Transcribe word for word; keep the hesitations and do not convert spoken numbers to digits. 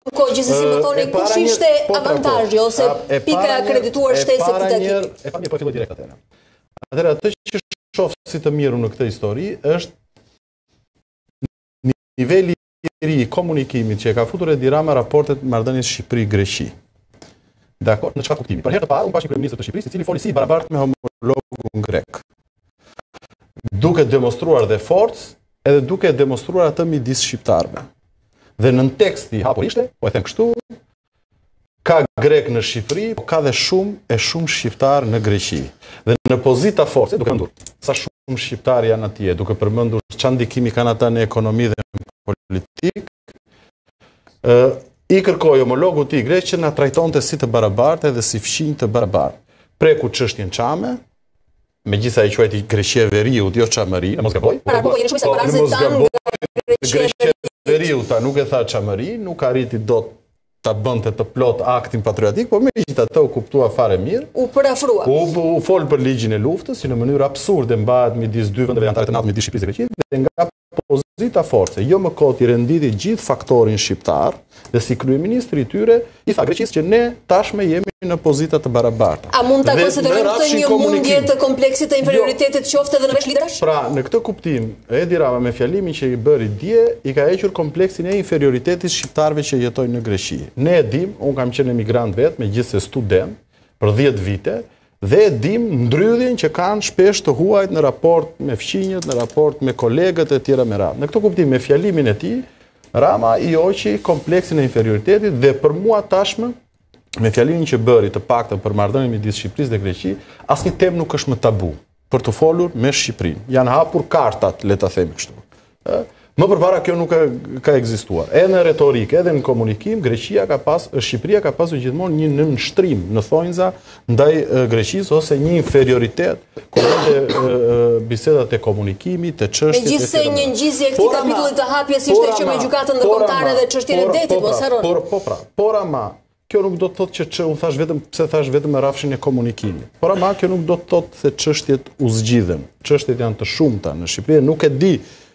kohë gjithsesi më thoni kush ishte avantazhi ose pika e akredituar shtesë këtij takimi. E para një po filloj direkt atëherë. Atëherë atë që shoh si të mirë në këtë histori është niveli i ri i komunikimit që e ka futur Edi Rama raportet marrëdhënies Shqipëri-Greqi. Dakor, në çfarë kuptimi? Për herë të parë, unë pash një kryeminist të Shqipërisë, i cili foli si barabartë me homologun grek. Duke demonstruar dhe forcë, edhe duke demonstruar atë midis shqiptarëve. Dhe në teksti hapur ishte, po e them kështu, ka grek në Shqipëri, po ka dhe shumë e shumë shqiptar në Greqi. Dhe në pozita force, duke përmendur sa shumë shqiptar janë atje, duke përmendur çfarë ndikimi kanë ata në ekonomi dhe në politik, i kërkoi homologu i grek që na trajtonte si të barabartë dhe si fqinj të barabartë. Preku çështjen çame, megjithëse ai quajti Greqia e Veriut, jo Çamëri, mos gaboj. Para po jeni shumë se para Greqia e Veriut, ta nuk e tha Çamëri, nuk arriti dot ta bënte të plot aktin patriotik, por megjithatë u kuptua fare mirë. U përafrua. U, u fol për ligjin e luftës, që në mënyrë absurde mbahet midis dy vendeve anëtare të NATO, midis Shqipërisë dhe Greqisë, dhe nga pozita force, jo më kot i renditi gjithë faktorin shqiptar, dhe si kryeministri i tyre i tha Greqisë që ne tashmë jemi në pozita të barabarta. A mund ta konsiderojmë këtë një mundje të kompleksit të inferioritetit qoftë edhe në vesh liderash? Pra, në këtë kuptim, Edi Rama me fjalimin që i bëri dje, i ka hequr kompleksin e inferioritetit shqiptarëve që jetojnë në Greqi. Ne e dim, unë kam qenë emigrant vetë, megjithëse student për dhjetë vite, dhe e dim ndrydhjen që kanë shpesh të huajt në raport me fqinjët, në raport me kolegët e tjera me radhë. Në këtë kuptim, me fjalimin e tij, Rama i hoqi kompleksin e inferioritetit dhe për mua tashmë, me fjalimin që bëri të paktën për marrëdhënien midis Shqipërisë dhe Greqi, asnjë temë nuk është më tabu për të folur me Shqipërinë. Janë hapur kartat, le ta themi kështu. Ë, më përpara kjo nuk ka, ka ekzistuar. Edhe në retorikë, edhe në komunikim, Greqia ka pas, Shqipëria ka pasur gjithmonë një nënshtrim në thonjza ndaj Greqisë ose një inferioritet kurrë bisedat e komunikimit, të çështjes. Megjithëse një ngjizje këtij kapitulli të hapjes ishte që me gjykatën ndërkombëtare dhe çështjen e detit, mos harroni. Por po pra, por ama kjo nuk do të thotë që që unë thash vetëm pse thash vetëm me rrafshin e komunikimit. Por ama kjo nuk do të thotë se çështjet u zgjidhen. Çështjet janë të shumta në Shqipëri, nuk e di